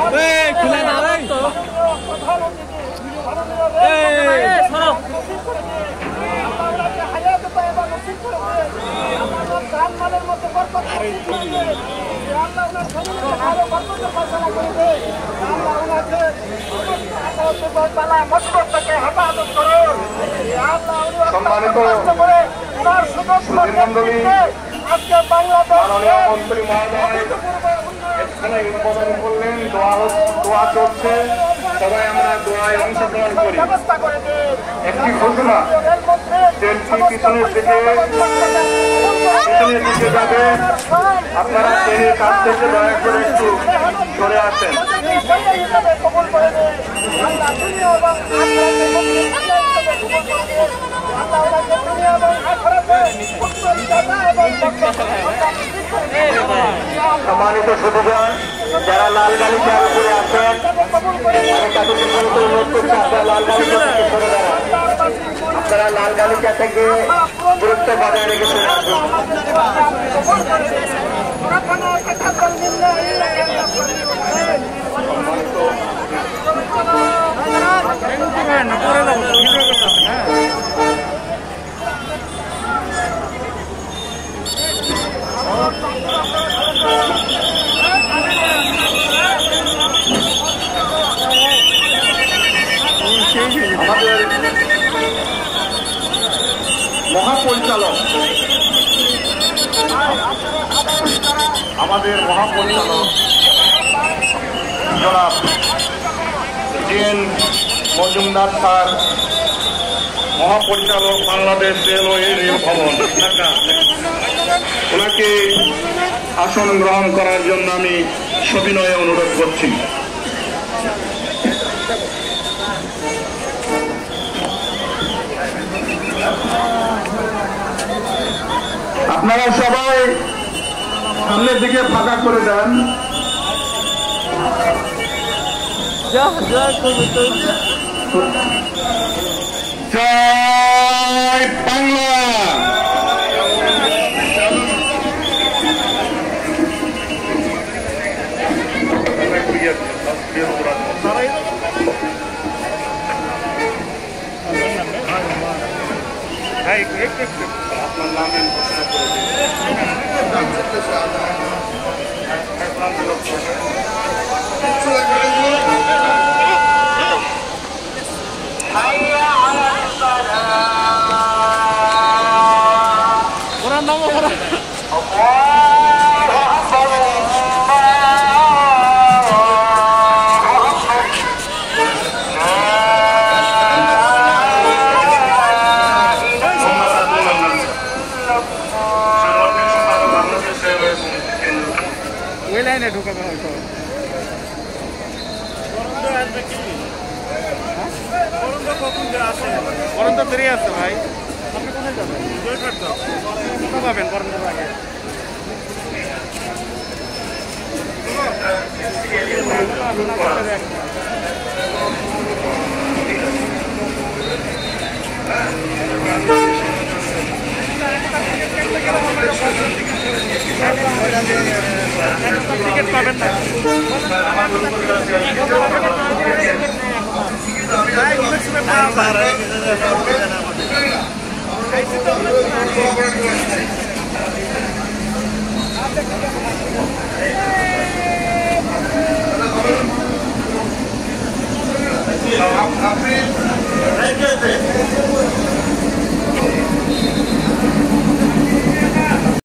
খুলে না সম্মানিত মন্ডলী, মাননীয় মন্ত্রী মহোদয় এখানে উদ্বোধন করলেন। দোয়া চলছে, সবাই আমরা দোয়ায় অংশগ্রহণ করি। একটি ঘোষণা, ট্রেনটি পিছনের দিকে যাবে, আপনারা ট্রেনের কাছ থেকে দয়া করে একটু সরে আসেন। সম্মানিত সুধীগণ, যারা লাল গালিচার উপরে আছেন তাদেরকে অনুরোধ করছি আপনারা লাল গালিচা থেকে সরে দাঁড়ান। আপনারা লাল গালিচা থেকে দূরত্ব বজায় রেখে চলে আসুন। আমাদের মহাপরিচালক জনাব জেন মজুমদার স্যার, মহাপরিচালক বাংলাদেশ রেলওয়ে রেল ভবন ঢাকা, ওনাকে আসন গ্রহণ করার জন্য আমি সবিনয়ে অনুরোধ করছি। আপনারা সবাই সামনের দিকে ফাঁকা করে দেন। জয় বাংলা। আপনার নামে ঘোষণা করে ওনার নাম ওই লাইনে ঢুকাবে হয়তো। করণ তো ফিরে আসছে ভাই, আপনি কোথায় যাবেন? কোথাও পাবেন করণ আগে। টিকিট পাবেন না। অনেক সময়